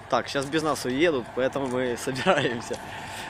Так, сейчас без нас уедут, поэтому мы собираемся.